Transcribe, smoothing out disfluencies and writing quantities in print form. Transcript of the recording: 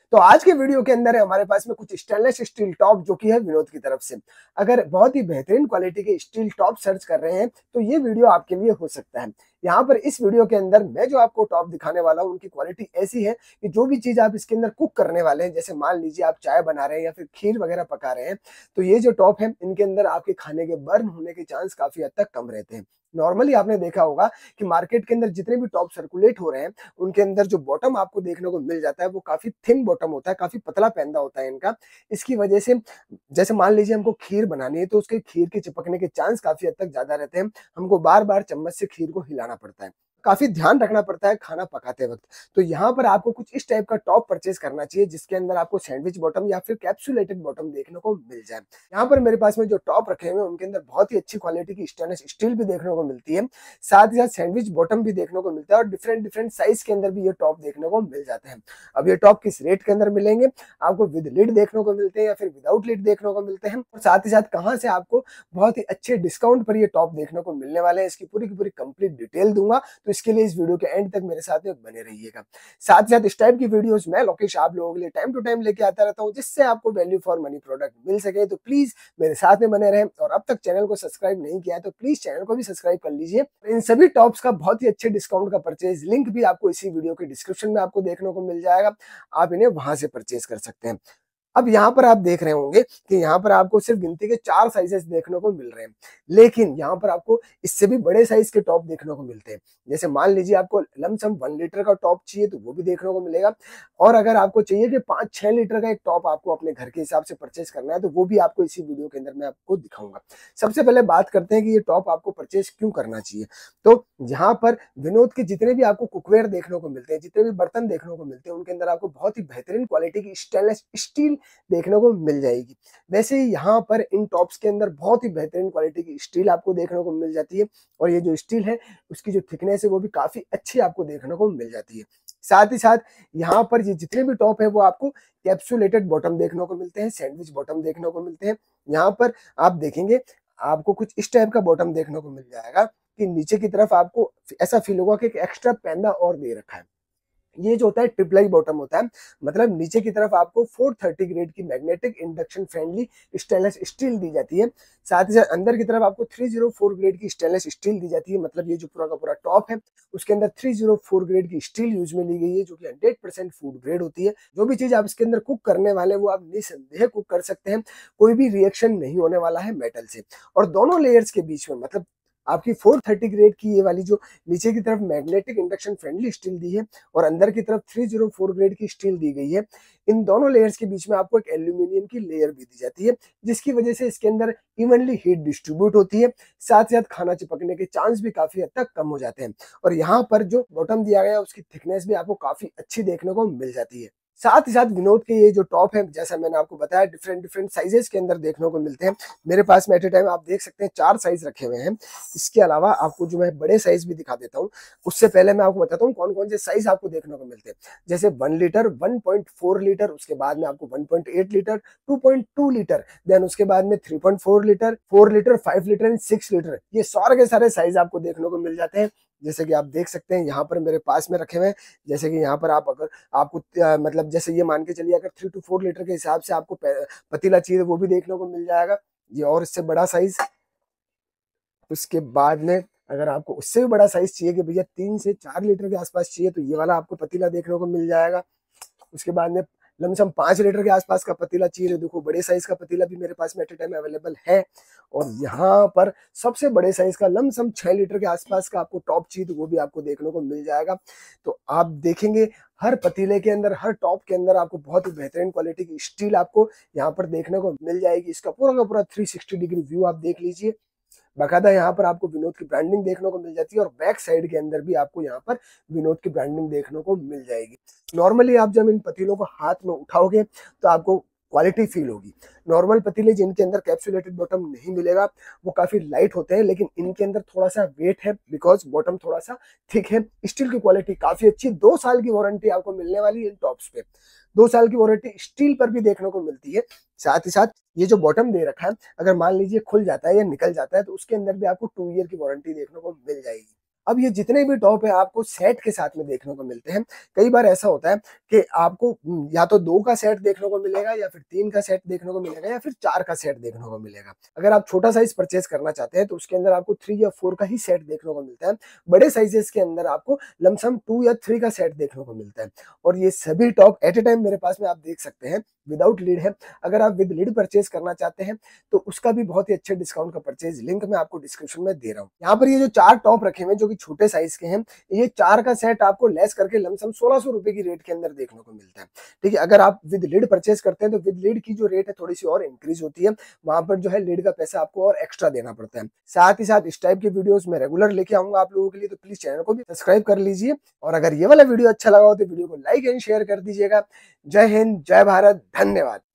तो आज के वीडियो के अंदर है हमारे पास में कुछ स्टेनलेस स्टील टॉप जो कि है विनोद की तरफ से। अगर बहुत ही बेहतरीन क्वालिटी के स्टील टॉप सर्च कर रहे हैं तो ये वीडियो आपके लिए हो सकता है। यहाँ पर इस वीडियो के अंदर मैं जो आपको टॉप दिखाने वाला हूँ उनकी क्वालिटी ऐसी है कि जो भी चीज आप इसके अंदर कुक करने वाले हैं, जैसे मान लीजिए आप चाय बना रहे हैं या फिर खीर वगैरह पका रहे हैं, तो ये जो टॉप है इनके अंदर आपके खाने के बर्न होने के चांस काफी हद तक कम रहते हैं। नॉर्मली आपने देखा होगा कि मार्केट के अंदर जितने भी टॉप सर्कुलेट हो रहे हैं उनके अंदर जो बॉटम आपको देखने को मिल जाता है वो काफी थिन बॉटम होता है, काफी पतला पैंदा होता है इनका। इसकी वजह से जैसे मान लीजिए हमको खीर बनानी है तो उसके खीर के चिपकने के चांस काफी हद तक ज्यादा रहते हैं। हमको बार बार चम्मच से खीर को हिलाना पड़ता है, काफी ध्यान रखना पड़ता है खाना पकाते वक्त। तो यहाँ पर आपको कुछ इस टाइप का टॉप परचेज करना चाहिए जिसके अंदर आपको सैंडविच बॉटम या फिर कैप्सुलेटेड बॉटम देखने को मिल जाए। यहाँ पर मेरे पास में जो टॉप रखे हुए हैं उनके अंदर बहुत ही अच्छी क्वालिटी की स्टेनलेस स्टील भी देखने को मिलती है, साथ ही साथ सैंडविच बॉटम भी देखने को मिलता है और डिफरेंट डिफरेंट साइज के अंदर भी ये टॉप देखने को मिल जाते हैं। अब ये टॉप किस रेट के अंदर मिलेंगे, आपको विद लिड देखने को मिलते हैं या फिर विदाउट लिड देखने को मिलते हैं, और साथ ही साथ कहाँ से आपको बहुत ही अच्छे डिस्काउंट पर ये टॉप देखने को मिलने वाले हैं, इसकी पूरी की पूरी कंप्लीट डिटेल दूंगा। तो इसके लिए इस वीडियो के एंड तक मेरे साथ में बने रहिएगा। साथ ही साथ इस टाइप की वीडियोस मैं लोकेश आप लोगों के लिए टाइम टू टाइम लेके आता रहता हूँ जिससे आपको वैल्यू फॉर मनी प्रोडक्ट मिल सके। तो प्लीज मेरे साथ में बने रहें, और अब तक चैनल को सब्सक्राइब नहीं किया है तो प्लीज चैनल को भी सब्सक्राइब कर लीजिए। इन सभी टॉप्स का बहुत ही अच्छे डिस्काउंट का परचेज लिंक भी आपको इसी वीडियो के डिस्क्रिप्शन में आपको देखने को मिल जाएगा, आप इन्हें वहां से परचेज कर सकते हैं। अब यहाँ पर आप देख रहे होंगे कि यहाँ पर आपको सिर्फ गिनती के 4 साइजेस देखने को मिल रहे हैं, लेकिन यहाँ पर आपको इससे भी बड़े साइज के टॉप देखने को मिलते हैं। जैसे मान लीजिए आपको लमसम 1 लीटर का टॉप चाहिए तो वो भी देखने को मिलेगा, और अगर आपको चाहिए कि 5-6 लीटर का एक टॉप आपको अपने घर के हिसाब से परचेज करना है तो वो भी आपको इसी वीडियो के अंदर मैं आपको दिखाऊंगा। सबसे पहले बात करते हैं कि ये टॉप आपको परचेज क्यों करना चाहिए। तो यहाँ पर विनोद के जितने भी आपको कुकवेयर देखने को मिलते हैं, जितने भी बर्तन देखने को मिलते हैं, उनके अंदर आपको बहुत ही बेहतरीन क्वालिटी की स्टेनलेस स्टील देखने को मिल जाएगी। वैसे ही यहाँ पर इन टॉप्स के अंदर बहुत ही बेहतरीन क्वालिटी की स्टील आपको देखने को मिल जाती है, और ये जो स्टील है उसकी जो थिकनेस है वो भी काफी अच्छी आपको देखने को मिल जाती है। साथ ही साथ यहाँ पर ये जितने भी टॉप है वो आपको कैप्सुलेटेड बॉटम देखने को मिलते हैं, सैंडविच बॉटम देखने को मिलते हैं। यहाँ पर आप देखेंगे आपको कुछ इस टाइप का बॉटम देखने को मिल जाएगा कि नीचे की तरफ आपको ऐसा फील होगा कि एक एक्स्ट्रा पैंदा और दे रखा है। ये जो होता है ट्रिपलाई बॉटम होता है, मतलब नीचे की तरफ आपको 430 ग्रेड की magnetic induction friendly stainless steel दी जाती है। साथ ही साथ अंदर की तरफ आपको 304 ग्रेड की स्टेनलेस स्टील दी जाती है, मतलब ये जो पूरा का पूरा टॉप है उसके अंदर 304 ग्रेड की स्टील यूज में ली गई है जो कि 100% फूड ग्रेड होती है। जो भी चीज आप इसके अंदर कुक करने वाले हैं वो आप निसंदेह कुक कर सकते हैं, कोई भी रिएक्शन नहीं होने वाला है मेटल से। और दोनों लेयर्स के बीच में, मतलब आपकी 430 ग्रेड की ये वाली जो नीचे की तरफ मैग्नेटिक इंडक्शन फ्रेंडली स्टील दी है और अंदर की तरफ 304 ग्रेड की स्टील दी गई है, इन दोनों लेयर्स के बीच में आपको एक एल्यूमिनियम की लेयर भी दी जाती है जिसकी वजह से इसके अंदर इवनली हीट डिस्ट्रीब्यूट होती है। साथ ही साथ खाना चिपकने के चांस भी काफी हद तक कम हो जाते हैं, और यहाँ पर जो बॉटम दिया गया है उसकी थिकनेस भी आपको काफी अच्छी देखने को मिल जाती है। साथ ही साथ विनोद के ये जो टॉप है जैसा मैंने आपको बताया डिफरेंट डिफरेंट साइजेस के अंदर देखने को मिलते हैं। मेरे पास में एट ए टाइम आप देख सकते हैं 4 साइज रखे हुए हैं। इसके अलावा आपको जो मैं बड़े साइज भी दिखा देता हूँ, उससे पहले मैं आपको बताता हूँ कौन कौन से साइज आपको देखने को मिलते हैं। जैसे 1 लीटर, 1.4 लीटर, उसके बाद में आपको 1.8 लीटर, 2.2 लीटर, देन उसके बाद में 3.4 litre, 4 litre, 5 litre and 6 litre, ये सारे के सारे साइज आपको देखने को मिल जाते हैं। जैसे कि आप देख सकते हैं यहाँ पर मेरे पास में रखे हुए हैं। जैसे कि यहाँ पर आप अगर आपको मतलब जैसे ये मान के चलिए अगर 3 to 4 लीटर के हिसाब से आपको पतीला चाहिए वो भी देखने को मिल जाएगा, ये और इससे बड़ा साइज। उसके बाद में अगर आपको उससे भी बड़ा साइज चाहिए कि भैया 3 से 4 लीटर के आसपास चाहिए तो ये वाला आपको पतीला देखने को मिल जाएगा। उसके बाद में लमसम 5 लीटर के आसपास का पतीला चाहिए, देखो बड़े साइज का पतीला भी मेरे पास में एट ए टाइम अवेलेबल है। और यहाँ पर सबसे बड़े साइज का लमसम 6 लीटर के आसपास का आपको टॉप चाहिए तो वो भी आपको देखने को मिल जाएगा। तो आप देखेंगे हर पतीले के अंदर, हर टॉप के अंदर आपको बहुत ही बेहतरीन क्वालिटी की स्टील आपको यहाँ पर देखने को मिल जाएगी। इसका पूरा का पूरा 360 डिग्री व्यू आप देख लीजिए। बाकायदा यहाँ पर आपको विनोद की ब्रांडिंग देखने को मिल जाती है, और बैक साइड के अंदर भी आपको यहाँ पर विनोद की ब्रांडिंग देखने को मिल जाएगी। नॉर्मली आप जब इन पतीलों को हाथ में उठाओगे तो आपको क्वालिटी फील होगी। नॉर्मल पतीले जिनके अंदर कैप्सुलेटेड बॉटम नहीं मिलेगा वो काफी लाइट होते हैं, लेकिन इनके अंदर थोड़ा सा वेट है बिकॉज बॉटम थोड़ा सा थिक है। स्टील की क्वालिटी काफी अच्छी, 2 साल की वारंटी आपको मिलने वाली है इन टॉप्स पे। 2 साल की वारंटी स्टील पर भी देखने को मिलती है। साथ ही साथ ये जो बॉटम दे रखा है अगर मान लीजिए खुल जाता है या निकल जाता है तो उसके अंदर भी आपको 2 ईयर की वारंटी देखने को मिल जाएगी। अब ये जितने भी टॉप है आपको सेट के साथ में देखने को मिलते हैं। कई बार ऐसा होता है कि आपको या तो 2 का सेट देखने को मिलेगा या फिर 3 का सेट देखने को मिलेगा या फिर 4 का सेट देखने को मिलेगा। अगर आप छोटा साइज़ परचेज़ करना चाहते हैं तो उसके अंदर आपको 3 या 4 का ही सेट देखने को मिलता है। बड़े साइज़ेज़ के अंदर आपको लमसम 2 या 3 का सेट देखने को मिलता है। और ये सभी टॉप एट अ टाइम मेरे पास में आप देख सकते हैं, विदाउट लीड है। अगर आप विद लीड परचेज़ करना चाहते हैं तो उसका भी बहुत ही अच्छे डिस्काउंट का परचेज़ लिंक मैं आपको डिस्क्रिप्शन में दे रहा हूँ। यहाँ पर ये जो 4 टॉप रखे हुए हैं जो कि छोटे साइज़ के हैं, ये 4 का सेट आपको लेस करके लमसम 1600 रुपए की रेट के अंदर देखने को मिलता है। ठीक है, अगर आप विद लीड परचेज़ करते हैं तो विद लीड की जो रेट है थोड़ी-सी और इंक्रीज़ होती है। वहाँ पर जो है लीड का पैसा आपको और एक्स्ट्रा देना पड़ता है। साथ ही साथ इस टाइप की वीडियोज़ मैं रेगुलर लेके आऊँगा आप लोगों के लिए, तो प्लीज़ चैनल को भी सब्सक्राइब कर लीजिए। और अगर ये वाला वीडियो अच्छा लगा हो तो वीडियो को लाइक एंड शेयर कर दीजिएगा। जय हिंद, जय भारत, धन्यवाद।